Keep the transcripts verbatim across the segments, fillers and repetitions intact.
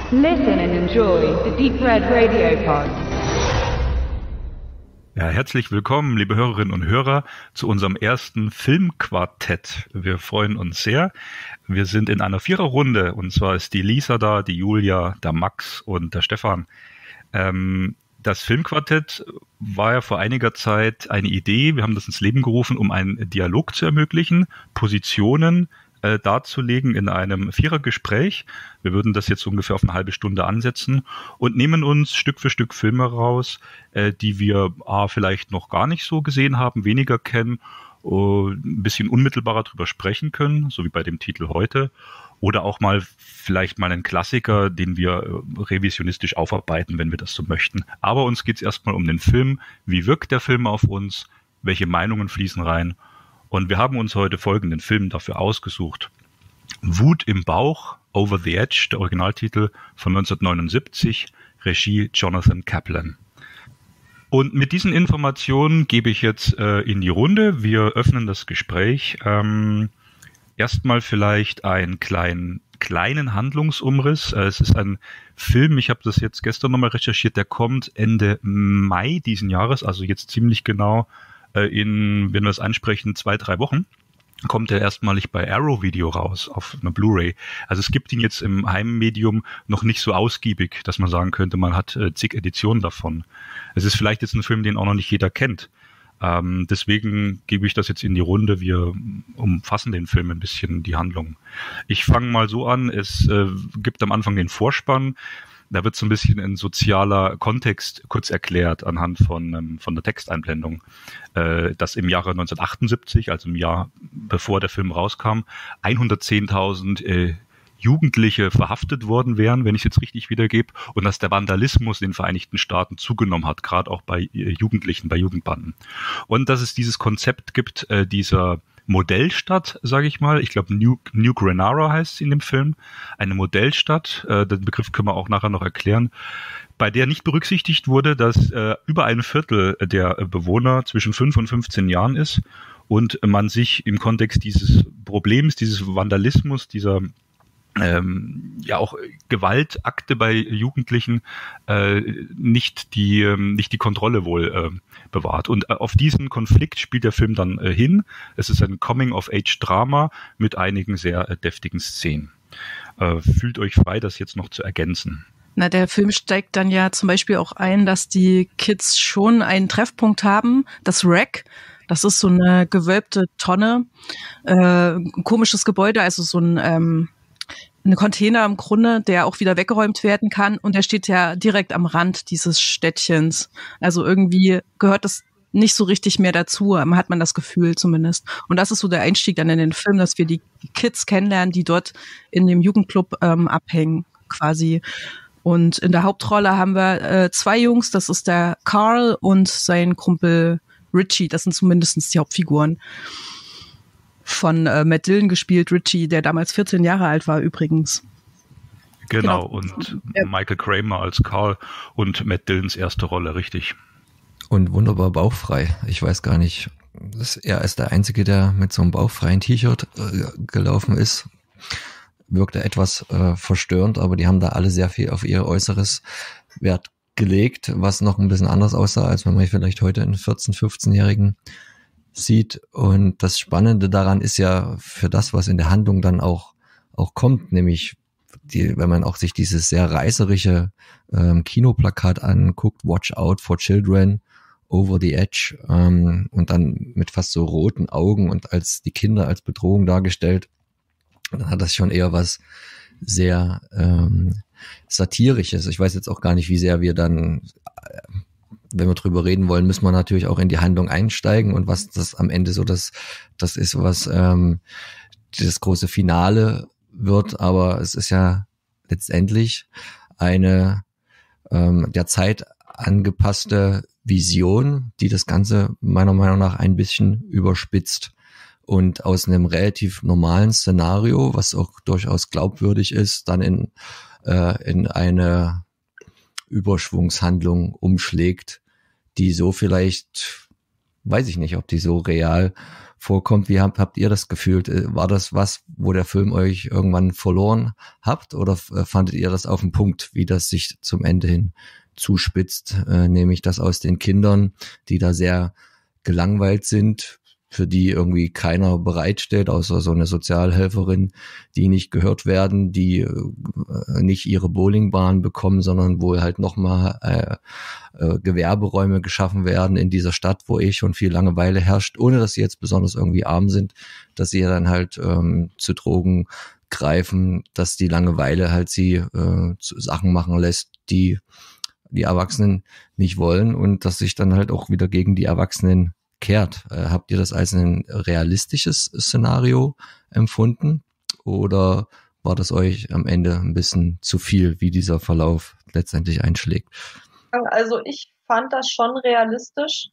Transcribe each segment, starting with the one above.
Listen and enjoy the Deep Red Radio Pod. Ja, herzlich willkommen, liebe Hörerinnen und Hörer, zu unserem ersten Filmquartett. Wir freuen uns sehr. Wir sind in einer Viererrunde, und zwar ist die Lisa da, die Julia, der Max und der Stefan. Ähm, das Filmquartett war ja vor einiger Zeit eine Idee. Wir haben das ins Leben gerufen, um einen Dialog zu ermöglichen, Positionen äh, darzulegen in einem Vierergespräch. Wir würden das jetzt ungefähr auf eine halbe Stunde ansetzen und nehmen uns Stück für Stück Filme raus, äh, die wir A, vielleicht noch gar nicht so gesehen haben, weniger kennen, uh, ein bisschen unmittelbarer drüber sprechen können, so wie bei dem Titel heute. Oder auch mal vielleicht mal einen Klassiker, den wir äh, revisionistisch aufarbeiten, wenn wir das so möchten. Aber uns geht es erstmal um den Film. Wie wirkt der Film auf uns? Welche Meinungen fließen rein? Und wir haben uns heute folgenden Film dafür ausgesucht. Wut im Bauch, Over the Edge, der Originaltitel von neunzehnhundertneunundsiebzig, Regie Jonathan Kaplan. Und mit diesen Informationen gebe ich jetzt äh, in die Runde. Wir öffnen das Gespräch. Ähm, erstmal vielleicht einen kleinen, kleinen Handlungsumriss. Äh, es ist ein Film, ich habe das jetzt gestern nochmal recherchiert, der kommt Ende Mai diesen Jahres, also jetzt ziemlich genau in, wenn wir es ansprechen, zwei, drei Wochen, kommt er erstmalig bei Arrow Video raus, auf einer Blu-ray. Also es gibt ihn jetzt im Heimmedium noch nicht so ausgiebig, dass man sagen könnte, man hat äh, zig Editionen davon. Es ist vielleicht jetzt ein Film, den auch noch nicht jeder kennt. Ähm, deswegen gebe ich das jetzt in die Runde. Wir umfassen den Film ein bisschen, die Handlung. Ich fange mal so an, es äh, gibt am Anfang den Vorspann. Da wird so ein bisschen ein sozialer Kontext kurz erklärt anhand von, ähm, von der Texteinblendung, äh, dass im Jahre neunzehnhundertachtundsiebzig, also im Jahr bevor der Film rauskam, hundertzehntausend äh, Jugendliche verhaftet worden wären, wenn ich es jetzt richtig wiedergebe, und dass der Vandalismus in den Vereinigten Staaten zugenommen hat, gerade auch bei äh, Jugendlichen, bei Jugendbanden. Und dass es dieses Konzept gibt, äh, dieser Modellstadt, sage ich mal. Ich glaube, New, New Granada heißt es in dem Film. Eine Modellstadt, äh, den Begriff können wir auch nachher noch erklären, bei der nicht berücksichtigt wurde, dass äh, über ein Viertel der Bewohner zwischen fünf und fünfzehn Jahren ist und man sich im Kontext dieses Problems, dieses Vandalismus, dieser Ähm, ja auch Gewaltakte bei Jugendlichen äh, nicht die ähm, nicht die Kontrolle wohl äh, bewahrt. Und äh, auf diesen Konflikt spielt der Film dann äh, hin. Es ist ein Coming-of-Age-Drama mit einigen sehr äh, deftigen Szenen. Äh, fühlt euch frei, das jetzt noch zu ergänzen. Na, der Film steigt dann ja zum Beispiel auch ein, dass die Kids schon einen Treffpunkt haben, das Wreck. Das ist so eine gewölbte Tonne, äh, ein komisches Gebäude, also so ein ähm, ein Container im Grunde, der auch wieder weggeräumt werden kann, und der steht ja direkt am Rand dieses Städtchens. Also irgendwie gehört das nicht so richtig mehr dazu, hat man das Gefühl zumindest. Und das ist so der Einstieg dann in den Film, dass wir die Kids kennenlernen, die dort in dem Jugendclub ähm, abhängen quasi. Und in der Hauptrolle haben wir äh, zwei Jungs, das ist der Carl und sein Kumpel Richie, das sind zumindest die Hauptfiguren. Von äh, Matt Dillon gespielt, Richie, der damals vierzehn Jahre alt war übrigens. Genau, genau. und ja. Michael Kramer als Carl und Matt Dillons erste Rolle, richtig. Und wunderbar bauchfrei. Ich weiß gar nicht, dass er ist der Einzige, der mit so einem bauchfreien T-Shirt äh, gelaufen ist. Wirkte etwas äh, verstörend, aber die haben da alle sehr viel auf ihr Äußeres Wert gelegt, was noch ein bisschen anders aussah, als wenn man vielleicht heute einen vierzehn-, fünfzehnjährigen sieht. Und das Spannende daran ist ja für das, was in der Handlung dann auch auch kommt, nämlich die, wenn man auch sich dieses sehr reißerische ähm, Kinoplakat anguckt, Watch Out for Children, Over the Edge, ähm, und dann mit fast so roten Augen und als die Kinder als Bedrohung dargestellt, dann hat das schon eher was sehr ähm, Satirisches. Ich weiß jetzt auch gar nicht, wie sehr wir dann äh, wenn wir drüber reden wollen, müssen wir natürlich auch in die Handlung einsteigen und was das am Ende so das das ist, was ähm, das große Finale wird. Aber es ist ja letztendlich eine ähm, der Zeit angepasste Vision, die das Ganze meiner Meinung nach ein bisschen überspitzt und aus einem relativ normalen Szenario, was auch durchaus glaubwürdig ist, dann in äh, in eine Überschwungshandlung umschlägt, die so vielleicht weiß ich nicht, ob die so real vorkommt. Wie habt, habt ihr das gefühlt? War das was, wo der Film euch irgendwann verloren habt, oder fandet ihr das auf den Punkt, wie das sich zum Ende hin zuspitzt, äh, nämlich das aus den Kindern, die da sehr gelangweilt sind, für die irgendwie keiner bereitstellt, außer so eine Sozialhelferin, die nicht gehört werden, die äh, nicht ihre Bowlingbahn bekommen, sondern wo halt nochmal äh, äh, Gewerberäume geschaffen werden in dieser Stadt, wo eh schon viel Langeweile herrscht, ohne dass sie jetzt besonders irgendwie arm sind, dass sie dann halt ähm, zu Drogen greifen, dass die Langeweile halt sie äh, Sachen machen lässt, die die Erwachsenen nicht wollen, und dass sich dann halt auch wieder gegen die Erwachsenen kehrt. Äh, habt ihr das als ein realistisches Szenario empfunden, oder war das euch am Ende ein bisschen zu viel, wie dieser Verlauf letztendlich einschlägt? Also ich fand das schon realistisch.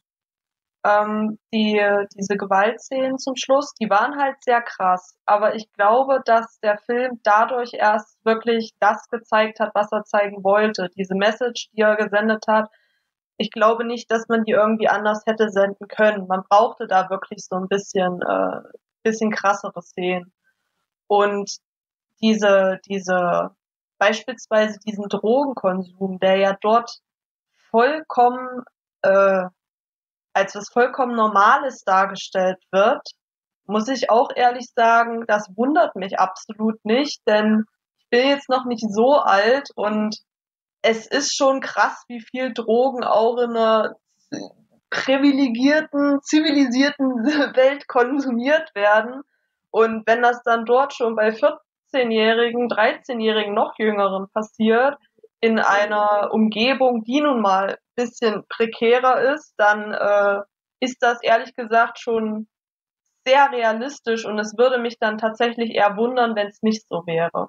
Ähm, die, diese Gewaltszenen zum Schluss, die waren halt sehr krass. Aber ich glaube, dass der Film dadurch erst wirklich das gezeigt hat, was er zeigen wollte. Diese Message, die er gesendet hat. Ich glaube nicht, dass man die irgendwie anders hätte senden können. Man brauchte da wirklich so ein bisschen, äh, bisschen krassere Szenen. Und diese, diese, beispielsweise diesen Drogenkonsum, der ja dort vollkommen, äh, als was vollkommen Normales dargestellt wird, muss ich auch ehrlich sagen, das wundert mich absolut nicht, denn ich bin jetzt noch nicht so alt und es ist schon krass, wie viel Drogen auch in einer privilegierten, zivilisierten Welt konsumiert werden. Und wenn das dann dort schon bei vierzehnjährigen, dreizehnjährigen, noch Jüngeren passiert, in einer Umgebung, die nun mal ein bisschen prekärer ist, dann äh, ist das ehrlich gesagt schon sehr realistisch, und es würde mich dann tatsächlich eher wundern, wenn es nicht so wäre.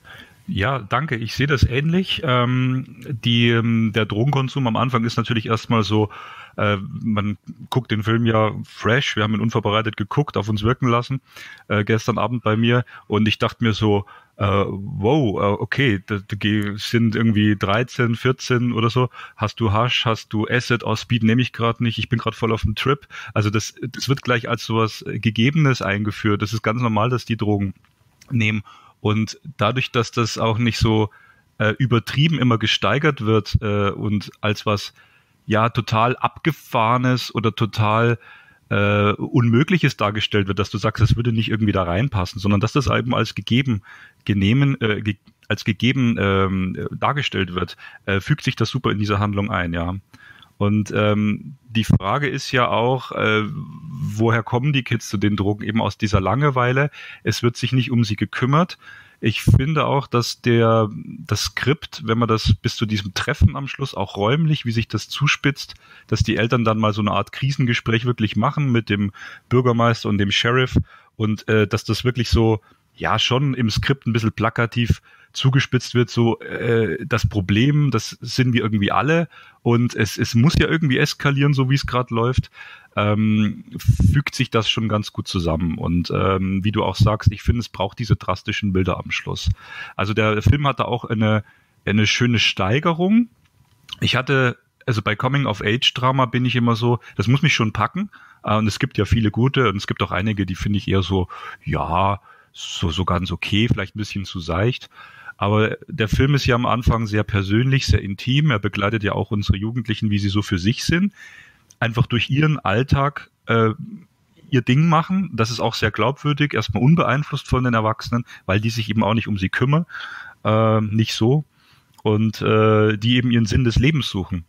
Ja, danke. Ich sehe das ähnlich. Ähm, die, ähm, der Drogenkonsum am Anfang ist natürlich erstmal so, äh, man guckt den Film ja fresh, wir haben ihn unvorbereitet geguckt, auf uns wirken lassen, äh, gestern Abend bei mir, und ich dachte mir so, äh, wow, äh, okay, das, das sind irgendwie dreizehn, vierzehn oder so, hast du Hasch, hast du Acid, aus Speed nehme ich gerade nicht, ich bin gerade voll auf dem Trip. Also das, das wird gleich als sowas Gegebenes eingeführt. Das ist ganz normal, dass die Drogen nehmen. Und dadurch, dass das auch nicht so äh, übertrieben immer gesteigert wird äh, und als was ja total Abgefahrenes oder total äh, Unmögliches dargestellt wird, dass du sagst, das würde nicht irgendwie da reinpassen, sondern dass das eben als gegeben genehmen, äh, ge- als gegeben ähm, dargestellt wird, äh, fügt sich das super in diese Handlung ein, ja. Und ähm, die Frage ist ja auch, äh, woher kommen die Kids zu den Drogen? Eben aus dieser Langeweile. Es wird sich nicht um sie gekümmert. Ich finde auch, dass der das Skript, wenn man das bis zu diesem Treffen am Schluss auch räumlich, wie sich das zuspitzt, dass die Eltern dann mal so eine Art Krisengespräch wirklich machen mit dem Bürgermeister und dem Sheriff, und äh, dass das wirklich so, ja, schon im Skript ein bisschen plakativ zugespitzt wird, so äh, das Problem, das sind wir irgendwie alle, und es, es muss ja irgendwie eskalieren, so wie es gerade läuft, ähm, fügt sich das schon ganz gut zusammen. Und ähm, wie du auch sagst, ich finde, es braucht diese drastischen Bilder am Schluss. Also der, der Film hatte auch eine, eine schöne Steigerung. Ich hatte, also bei Coming-of-Age-Drama bin ich immer so, das muss mich schon packen, äh, und es gibt ja viele gute, und es gibt auch einige, die finde ich eher so, ja, so, so ganz okay, vielleicht ein bisschen zu seicht. Aber der Film ist ja am Anfang sehr persönlich, sehr intim. Er begleitet ja auch unsere Jugendlichen, wie sie so für sich sind. Einfach durch ihren Alltag äh, ihr Ding machen. Das ist auch sehr glaubwürdig, erstmal unbeeinflusst von den Erwachsenen, weil die sich eben auch nicht um sie kümmern. Äh, nicht so. Und äh, die eben ihren Sinn des Lebens suchen.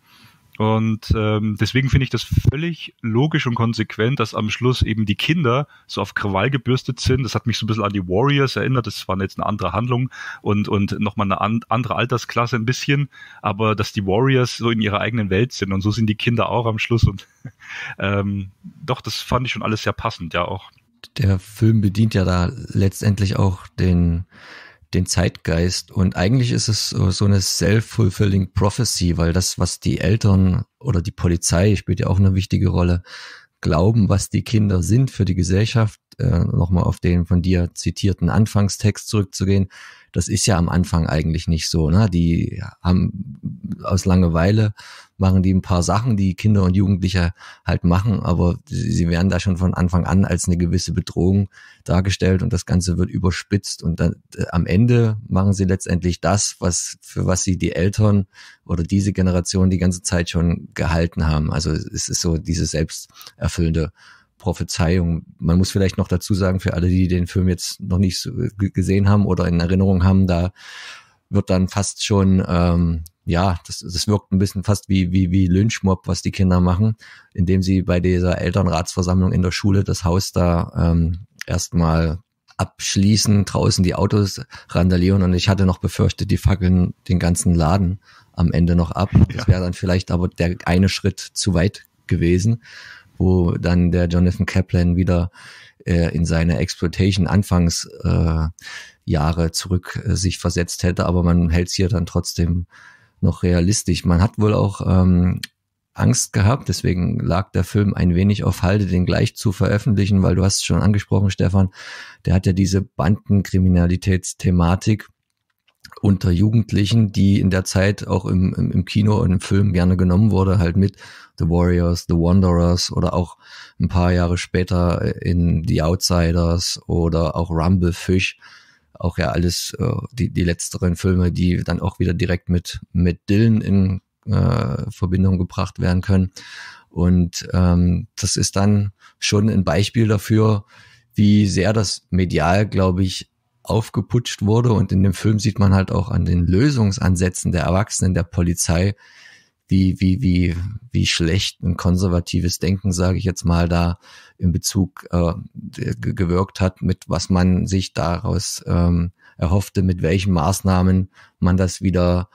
Und ähm, deswegen finde ich das völlig logisch und konsequent, dass am Schluss eben die Kinder so auf Krawall gebürstet sind. Das hat mich so ein bisschen an die Warriors erinnert. Das war jetzt eine andere Handlung und und nochmal eine an, andere Altersklasse ein bisschen. Aber dass die Warriors so in ihrer eigenen Welt sind, und so sind die Kinder auch am Schluss. Und ähm, doch, das fand ich schon alles sehr passend, ja auch. Der Film bedient ja da letztendlich auch den den Zeitgeist, und eigentlich ist es so eine self-fulfilling prophecy, weil das, was die Eltern oder die Polizei, spielt ja auch eine wichtige Rolle, glauben, was die Kinder sind für die Gesellschaft, äh, nochmal auf den von dir zitierten Anfangstext zurückzugehen, Das ist ja am Anfang eigentlich nicht so, ne? Die haben aus Langeweile machen die ein paar Sachen, die Kinder und Jugendliche halt machen, aber sie werden da schon von Anfang an als eine gewisse Bedrohung dargestellt und das Ganze wird überspitzt und dann äh, am Ende machen sie letztendlich das, was für was sie die Eltern oder diese Generation die ganze Zeit schon gehalten haben. Also es ist so diese selbsterfüllende Prophezeiung. Man muss vielleicht noch dazu sagen, für alle, die den Film jetzt noch nicht so gesehen haben oder in Erinnerung haben, da wird dann fast schon, ähm, ja, das, das wirkt ein bisschen fast wie, wie, wie Lynchmob, was die Kinder machen, indem sie bei dieser Elternratsversammlung in der Schule das Haus da ähm, erstmal abschließen, draußen die Autos randalieren und ich hatte noch befürchtet, die fackeln den ganzen Laden am Ende noch ab. Das wäre dann vielleicht aber der eine Schritt zu weit gewesen, wo dann der Jonathan Kaplan wieder äh, in seine Exploitation-Anfangsjahre äh, zurück äh, sich versetzt hätte, aber man hält es hier dann trotzdem noch realistisch. Man hat wohl auch ähm, Angst gehabt, deswegen lag der Film ein wenig auf Halde, den gleich zu veröffentlichen, weil du hast es schon angesprochen, Stefan, der hat ja diese Bandenkriminalitätsthematik unter Jugendlichen, die in der Zeit auch im, im, im Kino und im Film gerne genommen wurde, halt mit The Warriors, The Wanderers oder auch ein paar Jahre später in The Outsiders oder auch Rumblefish, auch ja alles äh, die, die letzteren Filme, die dann auch wieder direkt mit, mit Dylan in äh, Verbindung gebracht werden können. Und ähm, das ist dann schon ein Beispiel dafür, wie sehr das medial, glaube ich, aufgeputscht wurde und in dem Film sieht man halt auch an den Lösungsansätzen der Erwachsenen, der Polizei, wie wie wie wie schlecht ein konservatives Denken, sage ich jetzt mal, da in Bezug äh, gewirkt hat, mit was man sich daraus ähm, erhoffte, mit welchen Maßnahmen man das wieder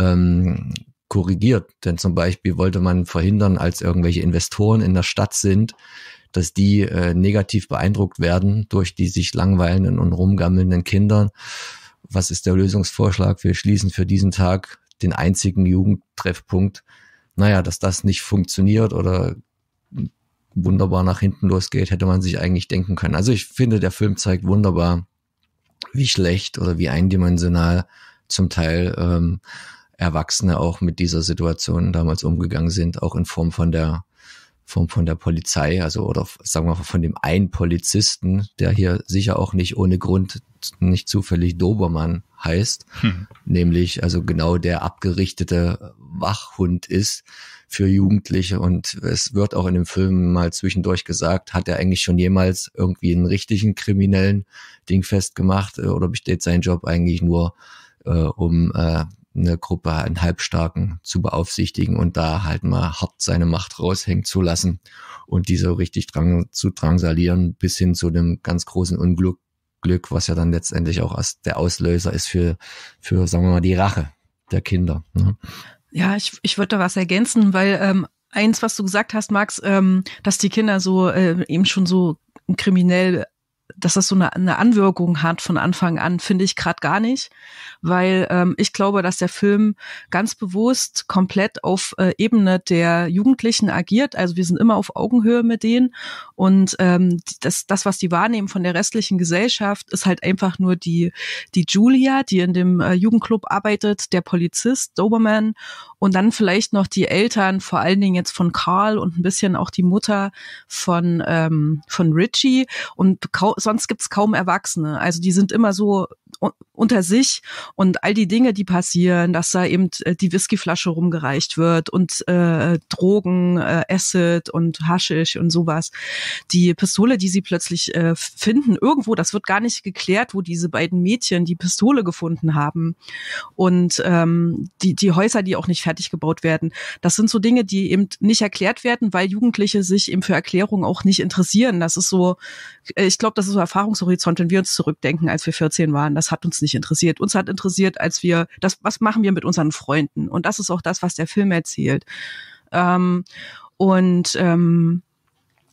ähm, korrigiert. Denn zum Beispiel wollte man verhindern, als irgendwelche Investoren in der Stadt sind, dass die äh, negativ beeindruckt werden durch die sich langweilenden und rumgammelnden Kindern. Was ist der Lösungsvorschlag? Wir schließen für diesen Tag den einzigen Jugendtreffpunkt. Naja, dass das nicht funktioniert oder wunderbar nach hinten losgeht, hätte man sich eigentlich denken können. Also ich finde, der Film zeigt wunderbar, wie schlecht oder wie eindimensional zum Teil ähm, Erwachsene auch mit dieser Situation damals umgegangen sind, auch in Form von der Von, von der Polizei, also oder sagen wir mal von dem einen Polizisten, der hier sicher auch nicht ohne Grund nicht zufällig Dobermann heißt, hm. nämlich also genau der abgerichtete Wachhund ist für Jugendliche und es wird auch in dem Film mal zwischendurch gesagt, hat er eigentlich schon jemals irgendwie einen richtigen kriminellen Ding festgemacht oder besteht sein Job eigentlich nur äh, um äh, eine Gruppe, einen Halbstarken zu beaufsichtigen und da halt mal hart seine Macht raushängen zu lassen und diese richtig drang, zu drangsalieren bis hin zu dem ganz großen Unglück, Glück, was ja dann letztendlich auch als der Auslöser ist für, für, sagen wir mal, die Rache der Kinder. Ne? Ja, ich, ich würde da was ergänzen, weil ähm, eins, was du gesagt hast, Max, ähm, dass die Kinder so äh, eben schon so kriminell, dass das so eine, eine Anwirkung hat von Anfang an, finde ich gerade gar nicht, weil ähm, ich glaube, dass der Film ganz bewusst komplett auf äh, Ebene der Jugendlichen agiert. Also wir sind immer auf Augenhöhe mit denen und ähm, das, das, was die wahrnehmen von der restlichen Gesellschaft, ist halt einfach nur die die Julia, die in dem äh, Jugendclub arbeitet, der Polizist, Doberman und dann vielleicht noch die Eltern, vor allen Dingen jetzt von Carl und ein bisschen auch die Mutter von ähm, von Richie und kaum, sonst gibt's kaum Erwachsene. Also die sind immer so unter sich und all die Dinge, die passieren, dass da eben die Whiskyflasche rumgereicht wird und äh, Drogen, äh, Acid und Haschisch und sowas. Die Pistole, die sie plötzlich äh, finden, irgendwo, das wird gar nicht geklärt, wo diese beiden Mädchen die Pistole gefunden haben. Und ähm, die, die Häuser, die auch nicht fertig gebaut werden. Das sind so Dinge, die eben nicht erklärt werden, weil Jugendliche sich eben für Erklärungen auch nicht interessieren. Das ist so, ich glaube, das ist so Erfahrungshorizont, wenn wir uns zurückdenken, als wir vierzehn waren. Das hat uns nicht interessiert. Uns hat interessiert, als wir, das, was machen wir mit unseren Freunden? Und das ist auch das, was der Film erzählt. Ähm, und ähm,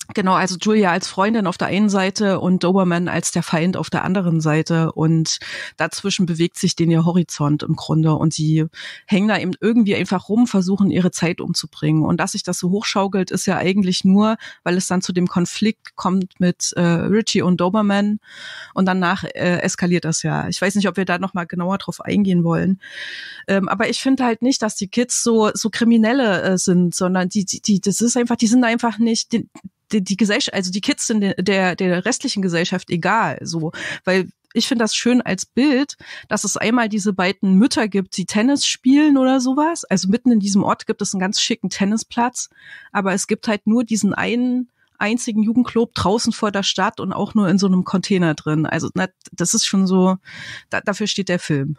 Genau, also Julia als Freundin auf der einen Seite und Doberman als der Feind auf der anderen Seite und dazwischen bewegt sich den ihr Horizont im Grunde und sie hängen da eben irgendwie einfach rum, versuchen ihre Zeit umzubringen und dass sich das so hochschaukelt, ist ja eigentlich nur, weil es dann zu dem Konflikt kommt mit äh, Richie und Doberman und danach äh, eskaliert das ja. Ich weiß nicht, ob wir da nochmal genauer drauf eingehen wollen, ähm, aber ich finde halt nicht, dass die Kids so so Kriminelle äh, sind, sondern die, die, die, das ist einfach, die sind einfach nicht, die, Die, die Gesellschaft, also die Kids sind der, der restlichen Gesellschaft egal, so, weil ich finde das schön als Bild, dass es einmal diese beiden Mütter gibt, die Tennis spielen oder sowas. Also mitten in diesem Ort gibt es einen ganz schicken Tennisplatz, aber es gibt halt nur diesen einen einzigen Jugendclub draußen vor der Stadt und auch nur in so einem Container drin. Also na, das ist schon so, da, dafür steht der Film.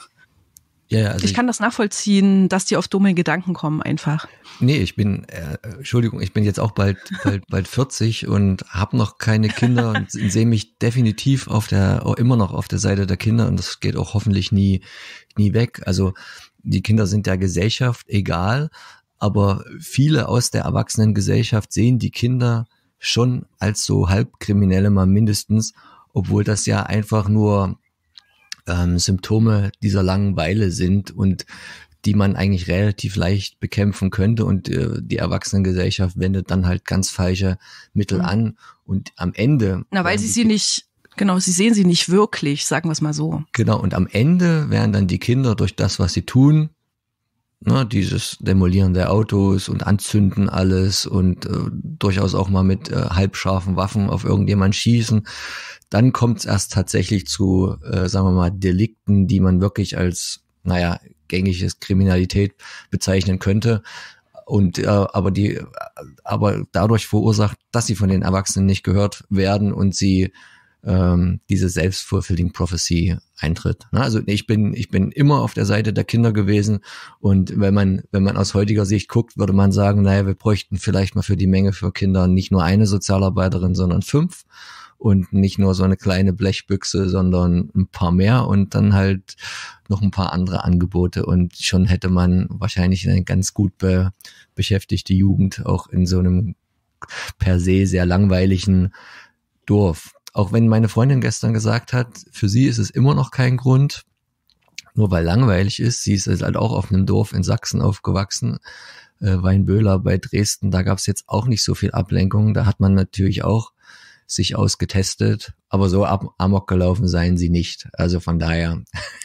Ja, ja, also ich kann das nachvollziehen, dass die auf dumme Gedanken kommen einfach. Nee, ich bin, äh, Entschuldigung, ich bin jetzt auch bald bald bald vierzig und habe noch keine Kinder und sehe mich definitiv auf der, auch immer noch auf der Seite der Kinder und das geht auch hoffentlich nie nie weg. Also die Kinder sind der Gesellschaft egal, aber viele aus der Erwachsenengesellschaft sehen die Kinder schon als so Halbkriminelle mal mindestens, obwohl das ja einfach nur Ähm, Symptome dieser Langeweile sind und die man eigentlich relativ leicht bekämpfen könnte und äh, die Erwachsenengesellschaft wendet dann halt ganz falsche Mittel mhm. an und am Ende... Na, weil sie sie nicht, genau, sie sehen sie nicht wirklich, sagen wir es mal so. Genau, und am Ende werden dann die Kinder durch das, was sie tun, ne, dieses Demolieren der Autos und Anzünden alles und äh, durchaus auch mal mit äh, halbscharfen Waffen auf irgendjemanden schießen, dann kommt es erst tatsächlich zu, äh, sagen wir mal, Delikten, die man wirklich als, naja, gängiges Kriminalität bezeichnen könnte. Und äh, aber die, aber dadurch verursacht, dass sie von den Erwachsenen nicht gehört werden und sie ähm, diese self-fulfilling prophecy eintritt. Na, also ich bin, ich bin immer auf der Seite der Kinder gewesen und wenn man, wenn man aus heutiger Sicht guckt, würde man sagen, naja, wir bräuchten vielleicht mal für die Menge für Kinder nicht nur eine Sozialarbeiterin, sondern fünf. Und nicht nur so eine kleine Blechbüchse, sondern ein paar mehr und dann halt noch ein paar andere Angebote. Und schon hätte man wahrscheinlich eine ganz gut be- beschäftigte Jugend auch in so einem per se sehr langweiligen Dorf. Auch wenn meine Freundin gestern gesagt hat, für sie ist es immer noch kein Grund, nur weil langweilig ist. Sie ist halt auch auf einem Dorf in Sachsen aufgewachsen, äh, Weinböhler bei Dresden. Da gab es jetzt auch nicht so viel Ablenkung. Da hat man natürlich auch sich ausgetestet, aber so ab, amok gelaufen seien sie nicht. Also von daher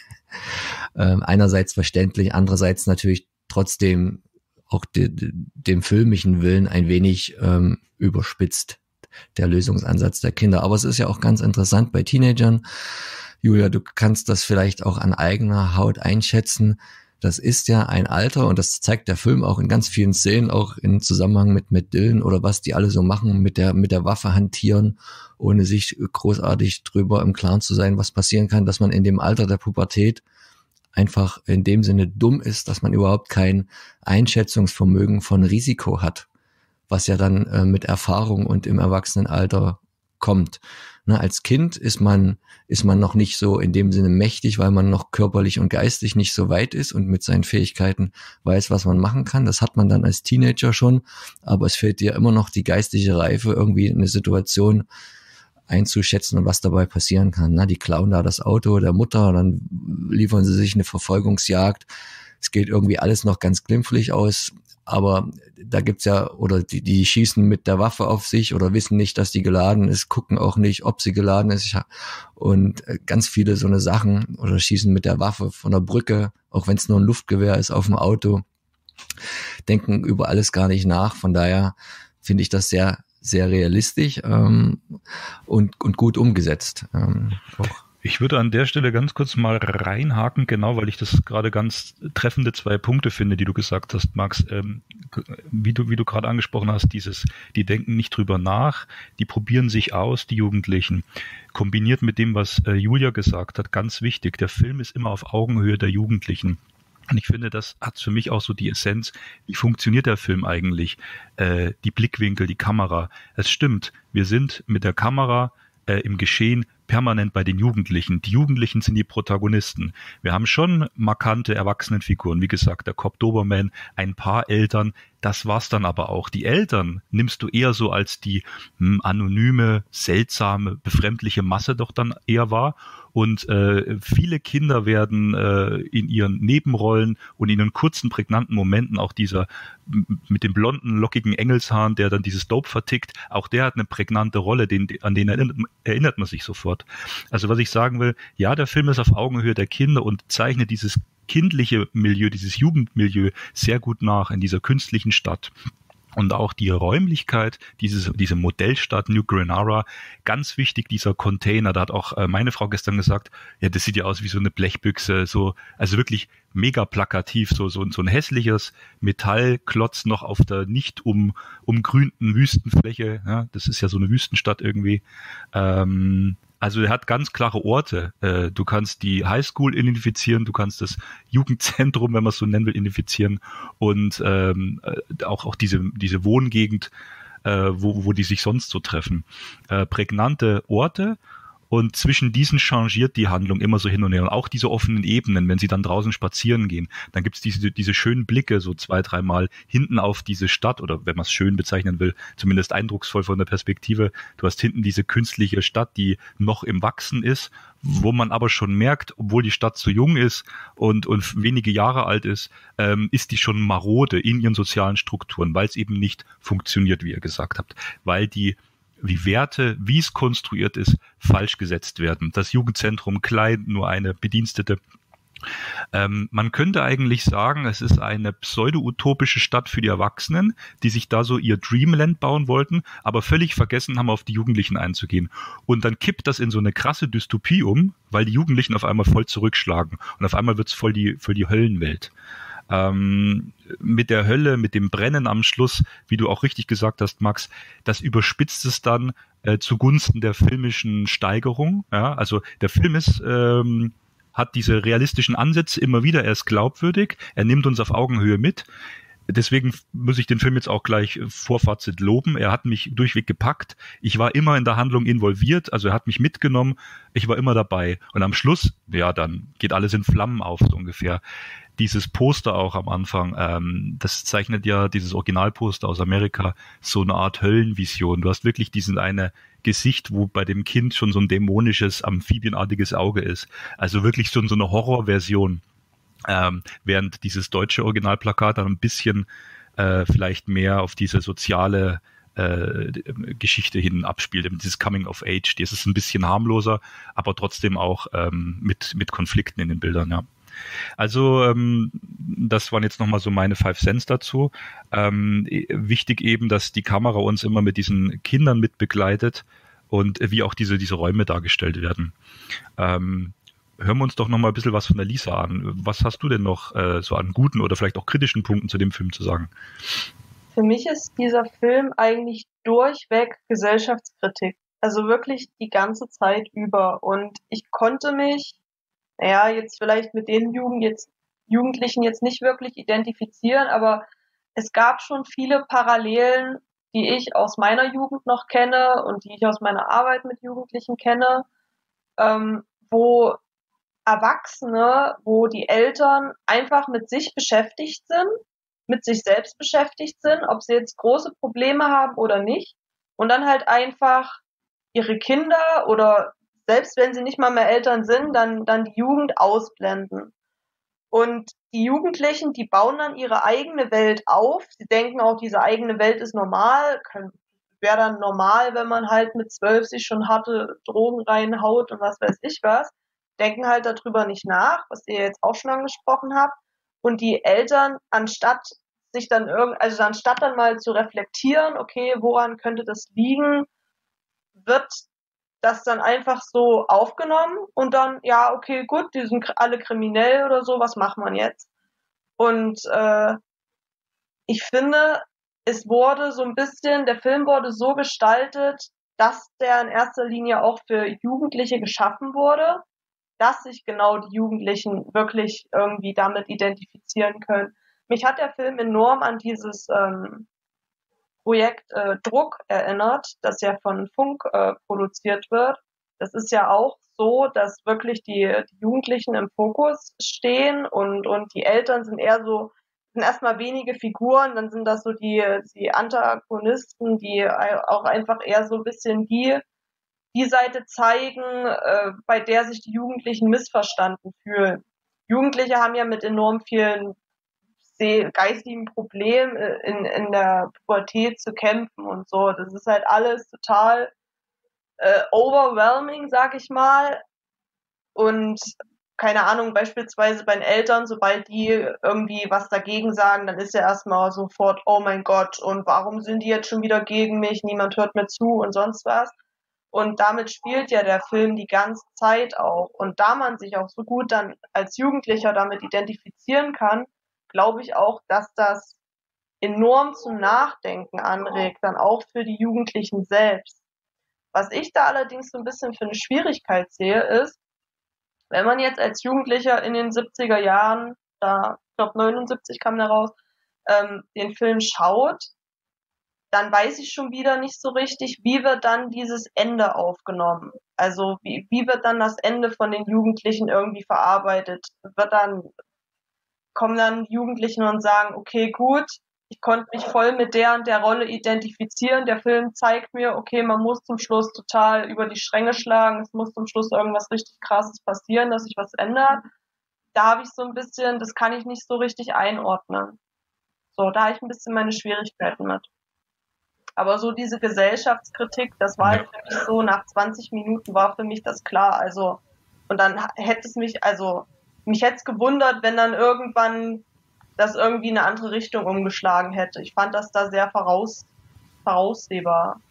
ähm, einerseits verständlich, andererseits natürlich trotzdem auch de, de, dem filmischen Willen ein wenig ähm, überspitzt, der Lösungsansatz der Kinder. Aber es ist ja auch ganz interessant bei Teenagern. Julia, du kannst das vielleicht auch an eigener Haut einschätzen. Das ist ja ein Alter und das zeigt der Film auch in ganz vielen Szenen, auch im Zusammenhang mit mit Dylan oder was die alle so machen, mit der mit der Waffe hantieren, ohne sich großartig drüber im Klaren zu sein, was passieren kann, dass man in dem Alter der Pubertät einfach in dem Sinne dumm ist, dass man überhaupt kein Einschätzungsvermögen von Risiko hat, was ja dann äh, mit Erfahrung und im Erwachsenenalter kommt. Ne, als Kind ist man ist man noch nicht so in dem Sinne mächtig, weil man noch körperlich und geistig nicht so weit ist und mit seinen Fähigkeiten weiß, was man machen kann. Das hat man dann als Teenager schon, aber es fehlt dir immer noch die geistige Reife, irgendwie eine Situation einzuschätzen und was dabei passieren kann. Na, die klauen da das Auto der Mutter, dann liefern sie sich eine Verfolgungsjagd. Es geht irgendwie alles noch ganz glimpflich aus. Aber da gibt's ja, oder die, die schießen mit der Waffe auf sich oder wissen nicht, dass die geladen ist, gucken auch nicht, ob sie geladen ist. Und ganz viele so eine Sachen oder schießen mit der Waffe von der Brücke, auch wenn es nur ein Luftgewehr ist, auf dem Auto, denken über alles gar nicht nach. Von daher finde ich das sehr, sehr realistisch ähm, und, und gut umgesetzt. Ähm, auch. Ich würde an der Stelle ganz kurz mal reinhaken, genau, weil ich das gerade ganz treffende zwei Punkte finde, die du gesagt hast, Max. Ähm, wie du, wie du gerade angesprochen hast, dieses, die denken nicht drüber nach, die probieren sich aus, die Jugendlichen. Kombiniert mit dem, was äh, Julia gesagt hat, ganz wichtig, der Film ist immer auf Augenhöhe der Jugendlichen. Und ich finde, das hat für mich auch so die Essenz, wie funktioniert der Film eigentlich? Äh, die Blickwinkel, die Kamera. Es stimmt, wir sind mit der Kamera äh, im Geschehen permanent bei den Jugendlichen. Die Jugendlichen sind die Protagonisten. Wir haben schon markante Erwachsenenfiguren, wie gesagt, der Cop Doberman, ein paar Eltern, das war's dann aber auch. Die Eltern nimmst du eher so als die mh, anonyme, seltsame, befremdliche Masse doch dann eher wahr. Und äh, viele Kinder werden äh, in ihren Nebenrollen und in den kurzen, prägnanten Momenten, auch dieser m- mit dem blonden, lockigen Engelshahn, der dann dieses Dope vertickt, auch der hat eine prägnante Rolle, den, an den erinnert, erinnert man sich sofort. Also was ich sagen will, ja, der Film ist auf Augenhöhe der Kinder und zeichnet dieses kindliche Milieu, dieses Jugendmilieu sehr gut nach in dieser künstlichen Stadt. Und auch die Räumlichkeit, dieses, diese Modellstadt New Granara, ganz wichtig, dieser Container, da hat auch äh, meine Frau gestern gesagt, ja, das sieht ja aus wie so eine Blechbüchse, so, also wirklich mega plakativ, so, so, so ein hässliches Metallklotz noch auf der nicht um, umgrünten Wüstenfläche, ja, das ist ja so eine Wüstenstadt irgendwie, ähm, also er hat ganz klare Orte. Äh, du kannst die Highschool identifizieren, du kannst das Jugendzentrum, wenn man es so nennen will, identifizieren und ähm, auch auch diese diese Wohngegend, äh, wo wo die sich sonst so treffen. Äh, prägnante Orte. Und zwischen diesen changiert die Handlung immer so hin und her. Und auch diese offenen Ebenen, wenn sie dann draußen spazieren gehen, dann gibt's diese, diese schönen Blicke so zwei, dreimal hinten auf diese Stadt, oder wenn man es schön bezeichnen will, zumindest eindrucksvoll von der Perspektive. Du hast hinten diese künstliche Stadt, die noch im Wachsen ist, wo man aber schon merkt, obwohl die Stadt so jung ist und, und wenige Jahre alt ist, ähm, ist die schon marode in ihren sozialen Strukturen, weil es eben nicht funktioniert, wie ihr gesagt habt. Weil die wie Werte, wie es konstruiert ist, falsch gesetzt werden. Das Jugendzentrum klein, nur eine Bedienstete. Ähm, man könnte eigentlich sagen, es ist eine pseudo-utopische Stadt für die Erwachsenen, die sich da so ihr Dreamland bauen wollten, aber völlig vergessen haben, auf die Jugendlichen einzugehen. Und dann kippt das in so eine krasse Dystopie um, weil die Jugendlichen auf einmal voll zurückschlagen. Und auf einmal wird's voll die, voll die Höllenwelt. Ähm, mit der Hölle, mit dem Brennen am Schluss, wie du auch richtig gesagt hast, Max, das überspitzt es dann äh, zugunsten der filmischen Steigerung. Ja? Also der Film ist, ähm, hat diese realistischen Ansätze immer wieder, er ist glaubwürdig, er nimmt uns auf Augenhöhe mit. Deswegen muss ich den Film jetzt auch gleich Vorfazit loben. Er hat mich durchweg gepackt. Ich war immer in der Handlung involviert, also er hat mich mitgenommen. Ich war immer dabei. Und am Schluss, ja, dann geht alles in Flammen auf, so ungefähr. Dieses Poster auch am Anfang, ähm, das zeichnet ja dieses Originalposter aus Amerika, so eine Art Höllenvision. Du hast wirklich diesen eine Gesicht, wo bei dem Kind schon so ein dämonisches, amphibienartiges Auge ist. Also wirklich so, so eine Horrorversion. Ähm, während dieses deutsche Originalplakat dann ein bisschen äh, vielleicht mehr auf diese soziale äh, Geschichte hin abspielt, dieses Coming of Age. Das ist ein bisschen harmloser, aber trotzdem auch ähm, mit mit Konflikten in den Bildern, ja. Also ähm, das waren jetzt nochmal so meine Five Cents dazu. Ähm, wichtig eben, dass die Kamera uns immer mit diesen Kindern mitbegleitet und wie auch diese diese Räume dargestellt werden. Ähm, Hören wir uns doch noch mal ein bisschen was von der Lisa an. Was hast du denn noch äh, so an guten oder vielleicht auch kritischen Punkten zu dem Film zu sagen? Für mich ist dieser Film eigentlich durchweg Gesellschaftskritik. Also wirklich die ganze Zeit über. Und ich konnte mich, naja, jetzt vielleicht mit den Jugend jetzt, Jugendlichen jetzt nicht wirklich identifizieren, aber es gab schon viele Parallelen, die ich aus meiner Jugend noch kenne und die ich aus meiner Arbeit mit Jugendlichen kenne, ähm, wo Erwachsene, wo die Eltern einfach mit sich beschäftigt sind, mit sich selbst beschäftigt sind, ob sie jetzt große Probleme haben oder nicht, und dann halt einfach ihre Kinder oder selbst wenn sie nicht mal mehr Eltern sind, dann, dann die Jugend ausblenden. Und die Jugendlichen, die bauen dann ihre eigene Welt auf. Sie denken auch, diese eigene Welt ist normal, wäre dann normal, wenn man halt mit zwölf sich schon harte Drogen reinhaut und was weiß ich was. Denken halt darüber nicht nach, was ihr jetzt auch schon angesprochen habt. Und die Eltern, anstatt sich dann irgend, also anstatt dann mal zu reflektieren, okay, woran könnte das liegen, wird das dann einfach so aufgenommen und dann, ja, okay, gut, die sind alle kriminell oder so, was macht man jetzt? Und äh, ich finde, es wurde so ein bisschen, der Film wurde so gestaltet, dass der in erster Linie auch für Jugendliche geschaffen wurde, dass sich genau die Jugendlichen wirklich irgendwie damit identifizieren können. Mich hat der Film enorm an dieses ähm, Projekt äh, Druck erinnert, das ja von Funk äh, produziert wird. Das ist ja auch so, dass wirklich die, die Jugendlichen im Fokus stehen und, und die Eltern sind eher so, sind erstmal wenige Figuren, dann sind das so die, die Antagonisten, die auch einfach eher so ein bisschen die, die Seite zeigen, äh, bei der sich die Jugendlichen missverstanden fühlen. Jugendliche haben ja mit enorm vielen geistigen Problemen in, in der Pubertät zu kämpfen und so. Das ist halt alles total äh, overwhelming, sag ich mal. Und keine Ahnung, beispielsweise bei den Eltern, sobald die irgendwie was dagegen sagen, dann ist ja erstmal sofort, oh mein Gott, und warum sind die jetzt schon wieder gegen mich? Niemand hört mir zu und sonst was. Und damit spielt ja der Film die ganze Zeit auch. Und da man sich auch so gut dann als Jugendlicher damit identifizieren kann, glaube ich auch, dass das enorm zum Nachdenken anregt, dann auch für die Jugendlichen selbst. Was ich da allerdings so ein bisschen für eine Schwierigkeit sehe, ist, wenn man jetzt als Jugendlicher in den siebziger Jahren, da, ich glaube neunundsiebzig kam der raus, ähm, den Film schaut, dann weiß ich schon wieder nicht so richtig, wie wird dann dieses Ende aufgenommen? Also wie, wie wird dann das Ende von den Jugendlichen irgendwie verarbeitet? Wird dann, kommen dann Jugendlichen und sagen, okay, gut, ich konnte mich voll mit der und der Rolle identifizieren. Der Film zeigt mir, okay, man muss zum Schluss total über die Stränge schlagen. Es muss zum Schluss irgendwas richtig Krasses passieren, dass sich was ändert. Da habe ich so ein bisschen, das kann ich nicht so richtig einordnen. So, da habe ich ein bisschen meine Schwierigkeiten mit. Aber so diese Gesellschaftskritik, das war halt für mich so, nach zwanzig Minuten war für mich das klar. Also, und dann hätte es mich, also, mich hätte es gewundert, wenn dann irgendwann das irgendwie in eine andere Richtung umgeschlagen hätte. Ich fand das da sehr voraus, voraussehbar.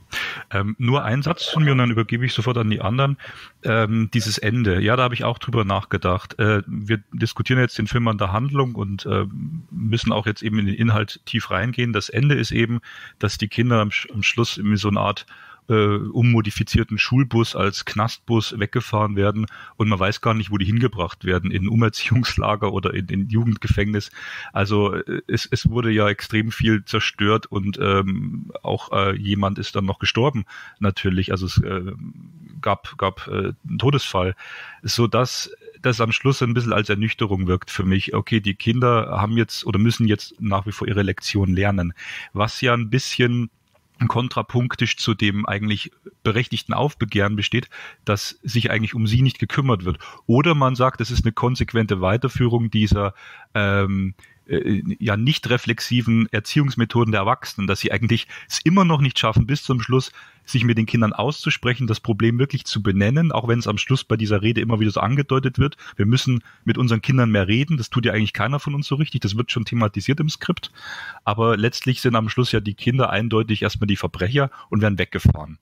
Ähm, nur ein Satz von mir und dann übergebe ich sofort an die anderen. Ähm, dieses Ende, ja, da habe ich auch drüber nachgedacht. Äh, wir diskutieren jetzt den Film an der Handlung und äh, müssen auch jetzt eben in den Inhalt tief reingehen. Das Ende ist eben, dass die Kinder am, am Schluss in so eine Art äh, ummodifizierten Schulbus als Knastbus weggefahren werden und man weiß gar nicht, wo die hingebracht werden, in Umerziehungslager oder in, in Jugendgefängnis. Also äh, es, es wurde ja extrem viel zerstört und ähm, auch äh, jemand ist dann noch gestorben, natürlich. Also es äh, gab, gab äh, einen Todesfall, so dass das am Schluss ein bisschen als Ernüchterung wirkt für mich. Okay, die Kinder haben jetzt oder müssen jetzt nach wie vor ihre Lektion lernen, was ja ein bisschen kontrapunktisch zu dem eigentlich berechtigten Aufbegehren besteht, dass sich eigentlich um sie nicht gekümmert wird. Oder man sagt, es ist eine konsequente Weiterführung dieser ähm, äh, ja nicht reflexiven Erziehungsmethoden der Erwachsenen, dass sie eigentlich es immer noch nicht schaffen, bis zum Schluss sich mit den Kindern auszusprechen, das Problem wirklich zu benennen, auch wenn es am Schluss bei dieser Rede immer wieder so angedeutet wird. Wir müssen mit unseren Kindern mehr reden. Das tut ja eigentlich keiner von uns so richtig. Das wird schon thematisiert im Skript. Aber letztlich sind am Schluss ja die Kinder eindeutig erstmal die Verbrecher und werden weggefahren.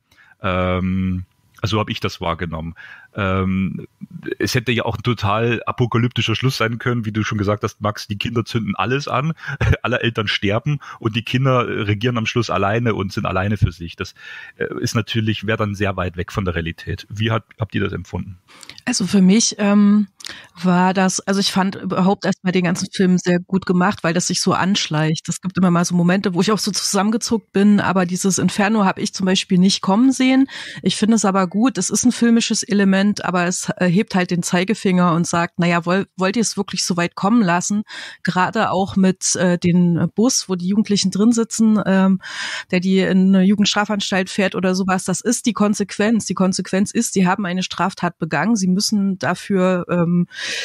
Ähm, also habe ich das wahrgenommen. Ähm, es hätte ja auch ein total apokalyptischer Schluss sein können, wie du schon gesagt hast, Max, die Kinder zünden alles an, alle Eltern sterben und die Kinder regieren am Schluss alleine und sind alleine für sich. Das äh, ist natürlich, wäre dann sehr weit weg von der Realität. Wie hat, habt ihr das empfunden? Also für mich ähm, war das, also ich fand überhaupt erstmal den ganzen Film sehr gut gemacht, weil das sich so anschleicht. Es gibt immer mal so Momente, wo ich auch so zusammengezuckt bin, aber dieses Inferno habe ich zum Beispiel nicht kommen sehen. Ich finde es aber gut, es ist ein filmisches Element, aber es hebt halt den Zeigefinger und sagt, naja, wollt, wollt ihr es wirklich so weit kommen lassen? Gerade auch mit äh, dem Bus, wo die Jugendlichen drin sitzen, ähm, der die in eine Jugendstrafanstalt fährt oder sowas, das ist die Konsequenz. Die Konsequenz ist, sie haben eine Straftat begangen, sie müssen dafür ähm,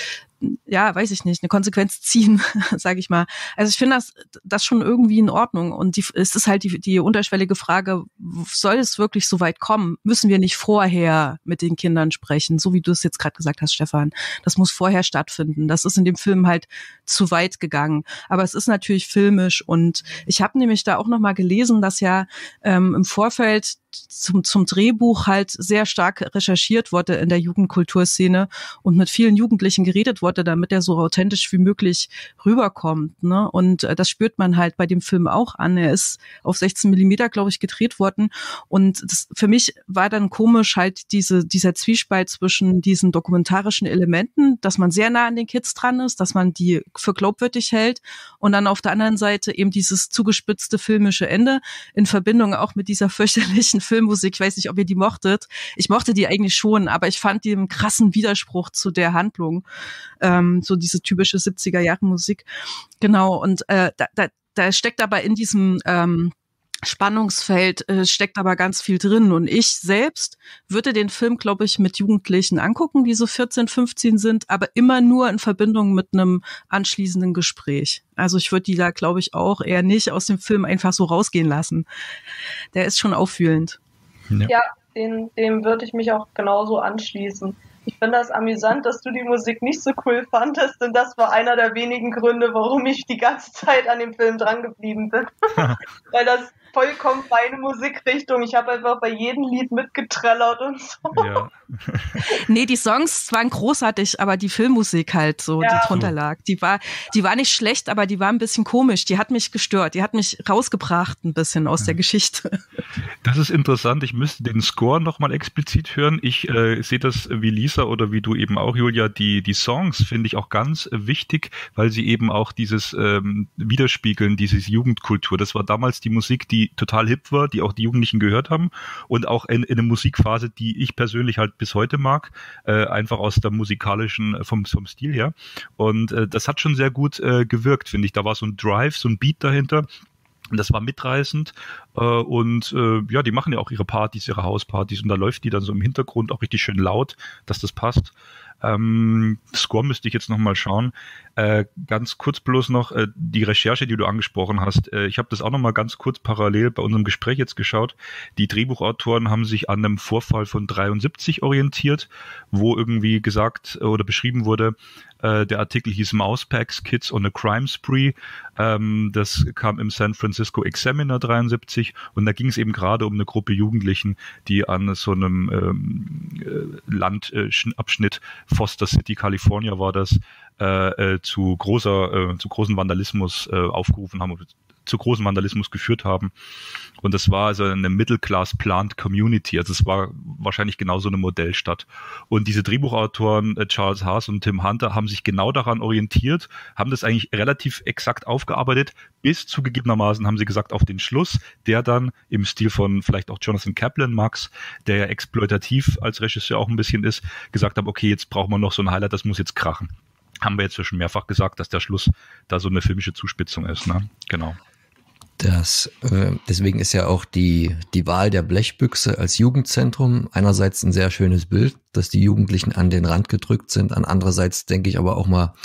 ja, weiß ich nicht, eine Konsequenz ziehen, sage ich mal. Also ich finde das das schon irgendwie in Ordnung und die, es ist halt die, die unterschwellige Frage, soll es wirklich so weit kommen? Müssen wir nicht vorher mit den Kindern sprechen, so wie du es jetzt gerade gesagt hast, Stefan? Das muss vorher stattfinden. Das ist in dem Film halt zu weit gegangen. Aber es ist natürlich filmisch und ich habe nämlich da auch noch mal gelesen, dass ja ähm, im Vorfeld zum, zum Drehbuch halt sehr stark recherchiert wurde in der Jugendkulturszene und mit vielen Jugendlichen geredet wurde, damit er so authentisch wie möglich rüberkommt, ne? Und äh, das spürt man halt bei dem Film auch an. Er ist auf sechzehn Millimeter, glaube ich, gedreht worden und das, für mich war dann komisch halt diese dieser Zwiespalt zwischen diesen dokumentarischen Elementen, dass man sehr nah an den Kids dran ist, dass man die für glaubwürdig hält und dann auf der anderen Seite eben dieses zugespitzte filmische Ende in Verbindung auch mit dieser fürchterlichen Filmmusik. Ich weiß nicht, ob ihr die mochtet. Ich mochte die eigentlich schon, aber ich fand die einen krassen Widerspruch zu der Handlung. Ähm, so diese typische siebziger-Jahre-Musik. Genau, und äh, da, da, da steckt aber in diesem ähm, Spannungsfeld äh, steckt aber ganz viel drin. Und ich selbst würde den Film, glaube ich, mit Jugendlichen angucken, die so vierzehn, fünfzehn sind, aber immer nur in Verbindung mit einem anschließenden Gespräch. Also ich würde die da, glaube ich, auch eher nicht aus dem Film einfach so rausgehen lassen. Der ist schon auffühlend. Ja, ja den, dem würde ich mich auch genauso anschließen. Ich finde das amüsant, dass du die Musik nicht so cool fandest, denn das war einer der wenigen Gründe, warum ich die ganze Zeit an dem Film drangeblieben bin. Weil das vollkommen meine Musikrichtung. Ich habe einfach bei jedem Lied mitgetrellert und so. Ja. Nee, die Songs waren großartig, aber die Filmmusik halt so, ja. die drunter lag, die war, die war nicht schlecht, aber die war ein bisschen komisch. Die hat mich gestört. Die hat mich rausgebracht ein bisschen aus der Geschichte. Das ist interessant. Ich müsste den Score nochmal explizit hören. Ich äh, sehe das wie Lisa oder wie du eben auch, Julia. Die, die Songs finde ich auch ganz äh, wichtig, weil sie eben auch dieses ähm, widerspiegeln, diese Jugendkultur. Das war damals die Musik, die total hip war, die auch die Jugendlichen gehört haben und auch in, in eine Musikphase, die ich persönlich halt bis heute mag, äh, einfach aus der musikalischen, vom, vom Stil her. Und äh, das hat schon sehr gut äh, gewirkt, finde ich. Da war so ein Drive, so ein Beat dahinter. Und das war mitreißend äh, und äh, ja, die machen ja auch ihre Partys, ihre Hauspartys und da läuft die dann so im Hintergrund auch richtig schön laut, dass das passt. Ähm, Score müsste ich jetzt nochmal schauen. Äh, ganz kurz bloß noch äh, die Recherche, die du angesprochen hast. Äh, ich habe das auch nochmal ganz kurz parallel bei unserem Gespräch jetzt geschaut. Die Drehbuchautoren haben sich an einem Vorfall von dreiundsiebzig orientiert, wo irgendwie gesagt äh, oder beschrieben wurde, äh, der Artikel hieß Mousepacks, Kids on a Crime Spree. Ähm, das kam im San Francisco Examiner dreiundsiebzig und da ging es eben gerade um eine Gruppe Jugendlichen, die an so einem ähm, äh, Landabschnitt, äh, Foster City, California war das, äh, äh, zu großer, äh, zu großen Vandalismus äh, aufgerufen haben, zu großen Vandalismus geführt haben. Und das war also eine Middle-Class-Planned Community. Also es war wahrscheinlich genau so eine Modellstadt. Und diese Drehbuchautoren äh, Charles Haas und Tim Hunter haben sich genau daran orientiert, haben das eigentlich relativ exakt aufgearbeitet, bis zugegebenermaßen haben sie gesagt, auf den Schluss, der dann im Stil von vielleicht auch Jonathan Kaplan, Max, der ja exploitativ als Regisseur auch ein bisschen ist, gesagt haben, okay, jetzt brauchen wir noch so ein Highlight, das muss jetzt krachen. Haben wir jetzt schon mehrfach gesagt, dass der Schluss da so eine filmische Zuspitzung ist, ne? Genau. Das, äh, deswegen ist ja auch die, die Wahl der Blechbüchse als Jugendzentrum einerseits ein sehr schönes Bild, dass die Jugendlichen an den Rand gedrückt sind, an andererseits denke ich aber auch mal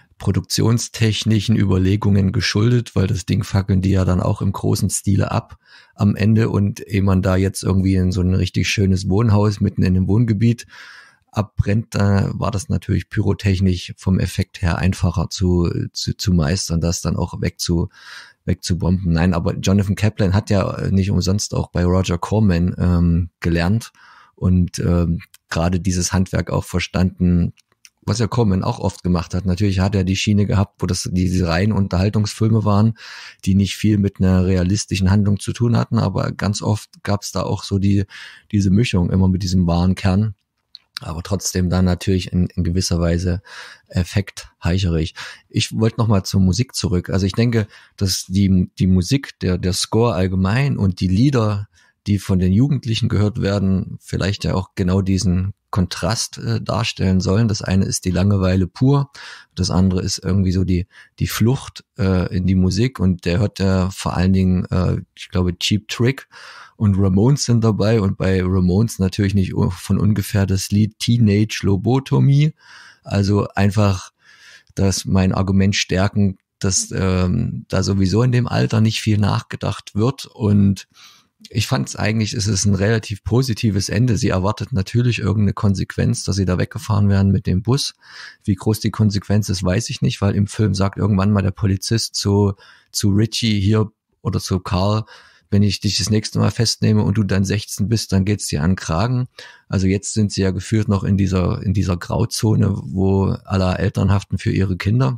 produktionstechnischen Überlegungen geschuldet, weil das Ding fackeln die ja dann auch im großen Stile ab am Ende und ehe man da jetzt irgendwie in so ein richtig schönes Wohnhaus mitten in dem Wohngebiet abbrennt, da war das natürlich pyrotechnisch vom Effekt her einfacher zu, zu, zu meistern, das dann auch wegzu, wegzubomben. Nein, aber Jonathan Kaplan hat ja nicht umsonst auch bei Roger Corman ähm, gelernt und ähm, gerade dieses Handwerk auch verstanden, was ja Corman auch oft gemacht hat. Natürlich hat er die Schiene gehabt, wo das diese reinen Unterhaltungsfilme waren, die nicht viel mit einer realistischen Handlung zu tun hatten, aber ganz oft gab es da auch so die diese Mischung immer mit diesem wahren Kern, aber trotzdem dann natürlich in, in gewisser Weise effektheicherig. Ich wollte noch mal zur Musik zurück. Also ich denke, dass die die Musik, der der Score allgemein und die Lieder, die von den Jugendlichen gehört werden, vielleicht ja auch genau diesen Kontrast äh, darstellen sollen. Das eine ist die Langeweile pur, das andere ist irgendwie so die die Flucht äh, in die Musik und der hört ja vor allen Dingen, äh, ich glaube, Cheap Trick und Ramones sind dabei und bei Ramones natürlich nicht von ungefähr das Lied Teenage Lobotomie. Also einfach, dass mein Argument stärken, dass ähm, da sowieso in dem Alter nicht viel nachgedacht wird und ich fand es eigentlich, ist es ein relativ positives Ende. Sie erwartet natürlich irgendeine Konsequenz, dass sie da weggefahren werden mit dem Bus. Wie groß die Konsequenz ist, weiß ich nicht, weil im Film sagt irgendwann mal der Polizist zu, zu Richie hier oder zu Carl, wenn ich dich das nächste Mal festnehme und du dann sechzehn bist, dann geht's dir an den Kragen. Also jetzt sind sie ja gefühlt noch in dieser, in dieser Grauzone, wo alle Eltern haften für ihre Kinder.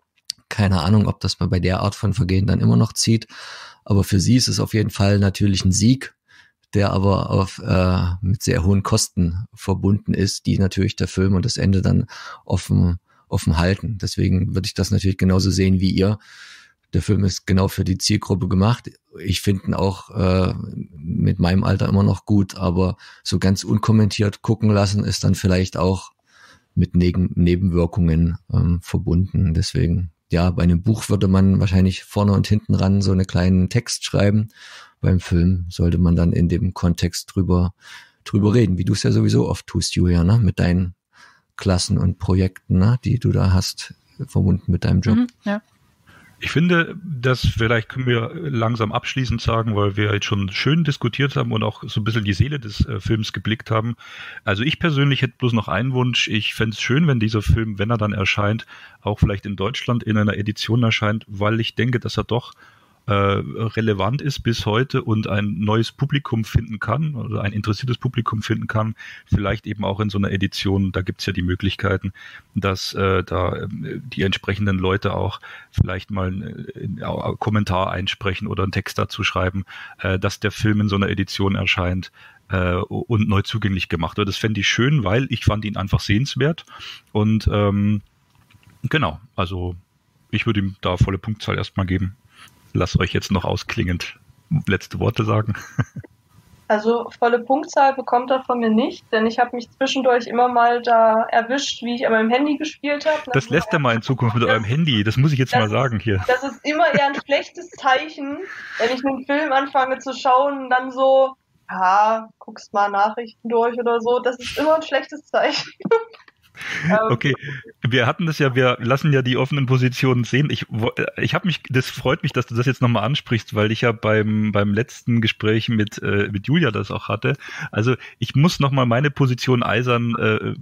Keine Ahnung, ob das bei der Art von Vergehen dann immer noch zieht. Aber für sie ist es auf jeden Fall natürlich ein Sieg, der aber auf, äh, mit sehr hohen Kosten verbunden ist, die natürlich der Film und das Ende dann offen, offen halten. Deswegen würde ich das natürlich genauso sehen wie ihr. der Film ist genau für die Zielgruppe gemacht. Ich finde ihn auch äh, mit meinem Alter immer noch gut, aber so ganz unkommentiert gucken lassen ist dann vielleicht auch mit Neben- Nebenwirkungen ähm, verbunden. Deswegen, ja, bei einem Buch würde man wahrscheinlich vorne und hinten ran so einen kleinen Text schreiben. Beim Film sollte man dann in dem Kontext drüber drüber reden, wie du es ja sowieso oft tust, Julia, ne? Mit deinen Klassen und Projekten, ne? Die du da hast, verbunden mit deinem Job. Mhm, ja. Ich finde, das vielleicht können wir langsam abschließend sagen, weil wir jetzt schon schön diskutiert haben und auch so ein bisschen die Seele des äh, Films geblickt haben. Also ich persönlich hätte bloß noch einen Wunsch. Ich fände es schön, wenn dieser Film, wenn er dann erscheint, auch vielleicht in Deutschland in einer Edition erscheint, weil ich denke, dass er doch äh, relevant ist bis heute und ein neues Publikum finden kann oder ein interessiertes Publikum finden kann, vielleicht eben auch in so einer Edition, da gibt's ja die Möglichkeiten, dass äh, da äh, die entsprechenden Leute auch vielleicht mal einen äh, Kommentar einsprechen oder einen Text dazu schreiben, äh, dass der Film in so einer Edition erscheint äh, und neu zugänglich gemacht wird. Das fände ich schön, weil ich fand ihn einfach sehenswert und ähm, genau, also ich würde ihm da volle Punktzahl erstmal geben. Lasst euch jetzt noch ausklingend letzte Worte sagen. Also volle Punktzahl bekommt er von mir nicht, denn ich habe mich zwischendurch immer mal da erwischt, wie ich an meinem Handy gespielt habe. Das lässt er mal in Zukunft mit eurem Handy, das muss ich jetzt mal sagen hier. Das ist immer eher ein schlechtes Zeichen, wenn ich einen Film anfange zu schauen und dann so, ja, guckst mal Nachrichten durch oder so, das ist immer ein schlechtes Zeichen. Okay, wir hatten das ja, wir lassen ja die offenen Positionen sehen. Ich, ich habe mich, das freut mich, dass du das jetzt nochmal ansprichst, weil ich ja beim beim letzten Gespräch mit äh, mit Julia das auch hatte. Also ich muss nochmal meine Position eisern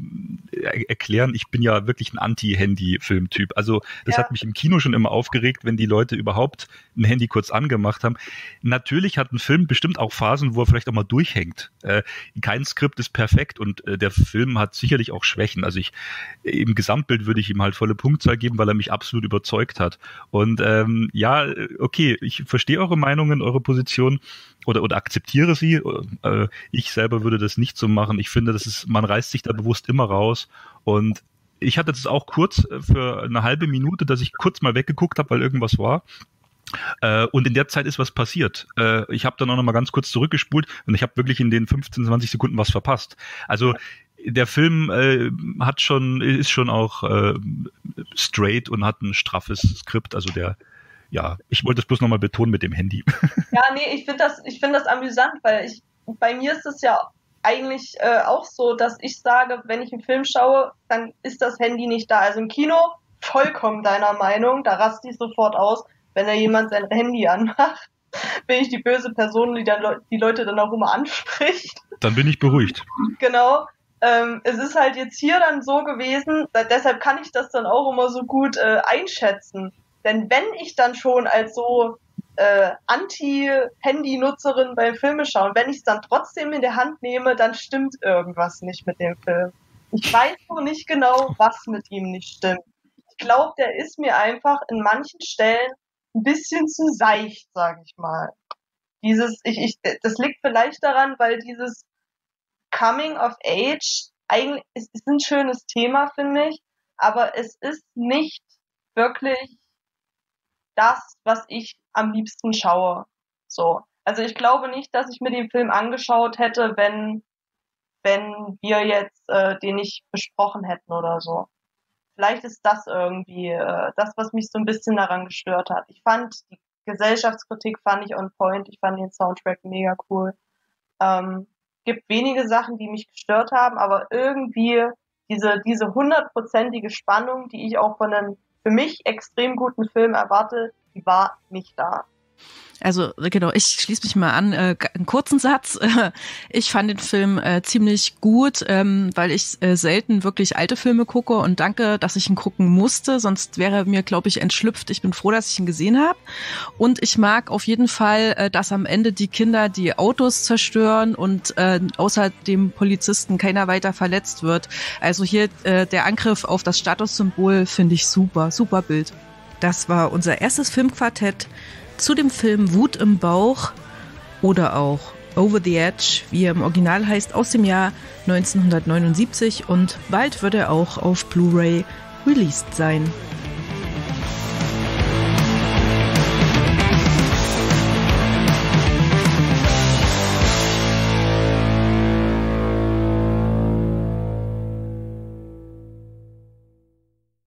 äh, erklären. Ich bin ja wirklich ein Anti-Handy-Filmtyp. Also das ja. hat mich im Kino schon immer aufgeregt, wenn die Leute überhaupt ein Handy kurz angemacht haben. Natürlich hat ein Film bestimmt auch Phasen, wo er vielleicht auch mal durchhängt. Äh, kein Skript ist perfekt und äh, der Film hat sicherlich auch Schwächen. Also ich, im Gesamtbild würde ich ihm halt volle Punktzahl geben, weil er mich absolut überzeugt hat. Und ähm, ja, okay, ich verstehe eure Meinungen, eure Position oder oder akzeptiere sie. Äh, ich selber würde das nicht so machen. Ich finde, das ist, man reißt sich da bewusst immer raus. Und ich hatte das auch kurz für eine halbe Minute, dass ich kurz mal weggeguckt habe, weil irgendwas war. Äh, und in der Zeit ist was passiert. Äh, ich habe dann auch noch mal ganz kurz zurückgespult und ich habe wirklich in den fünfzehn, zwanzig Sekunden was verpasst. Also der Film äh, hat schon, ist schon auch äh, straight und hat ein straffes Skript. Also der, ja, ich wollte es bloß nochmal betonen mit dem Handy. Ja, nee, ich finde das, ich finde das amüsant, weil ich, bei mir ist es ja eigentlich äh, auch so, dass ich sage, wenn ich einen Film schaue, dann ist das Handy nicht da. Also im Kino vollkommen deiner Meinung, da raste ich sofort aus, wenn da jemand sein Handy anmacht. Bin ich die böse Person, die dann Le- die Leute dann auch immer anspricht. Dann bin ich beruhigt. Genau. Ähm, es ist halt jetzt hier dann so gewesen, da, deshalb kann ich das dann auch immer so gut äh, einschätzen. Denn wenn ich dann schon als so äh, Anti-Handy-Nutzerin beim Filme schauen, wenn ich es dann trotzdem in der Hand nehme, dann stimmt irgendwas nicht mit dem Film. Ich weiß noch nicht genau, was mit ihm nicht stimmt. Ich glaube, der ist mir einfach in manchen Stellen ein bisschen zu seicht, sage ich mal. Dieses, ich, ich, das liegt vielleicht daran, weil dieses Coming of Age, eigentlich ist, ist ein schönes Thema, finde ich, aber es ist nicht wirklich das, was ich am liebsten schaue. So. Also ich glaube nicht, dass ich mir den Film angeschaut hätte, wenn, wenn wir jetzt äh, den nicht besprochen hätten oder so. Vielleicht ist das irgendwie äh, das, was mich so ein bisschen daran gestört hat. Ich fand die Gesellschaftskritik fand ich on point, ich fand den Soundtrack mega cool. Ähm, gibt wenige Sachen, die mich gestört haben, aber irgendwie diese diese hundertprozentige Spannung, die ich auch von einem für mich extrem guten Film erwarte, die war nicht da. Also genau, ich schließe mich mal an, äh, einen kurzen Satz. Ich fand den Film äh, ziemlich gut, ähm, weil ich äh, selten wirklich alte Filme gucke und danke, dass ich ihn gucken musste, sonst wäre er mir, glaube ich, entschlüpft. Ich bin froh, dass ich ihn gesehen habe. Und ich mag auf jeden Fall, äh, dass am Ende die Kinder die Autos zerstören und äh, außer dem Polizisten keiner weiter verletzt wird. Also hier äh, der Angriff auf das Statussymbol finde ich super, super Bild. Das war unser erstes Filmquartett zu dem Film Wut im Bauch oder auch Over the Edge, wie er im Original heißt, aus dem Jahr neunzehnhundertneunundsiebzig, und bald wird er auch auf Blu-ray released sein.